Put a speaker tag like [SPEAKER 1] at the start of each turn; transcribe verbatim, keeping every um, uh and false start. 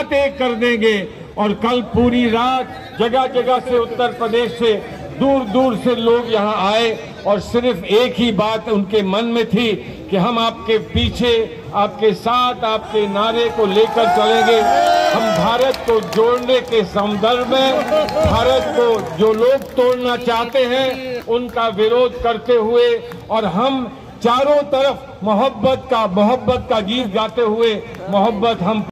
[SPEAKER 1] बातें कर देंगे। और कल पूरी रात जगह जगह से, उत्तर प्रदेश से, दूर दूर से लोग यहाँ आए और सिर्फ एक ही बात उनके मन में थी कि हम आपके पीछे, आपके साथ, आपके नारे को लेकर चलेंगे। हम भारत को जोड़ने के संदर्भ में, भारत को जो लोग तोड़ना चाहते हैं उनका विरोध करते हुए, और हम चारों तरफ मोहब्बत का मोहब्बत का गीत गाते हुए, मोहब्बत हम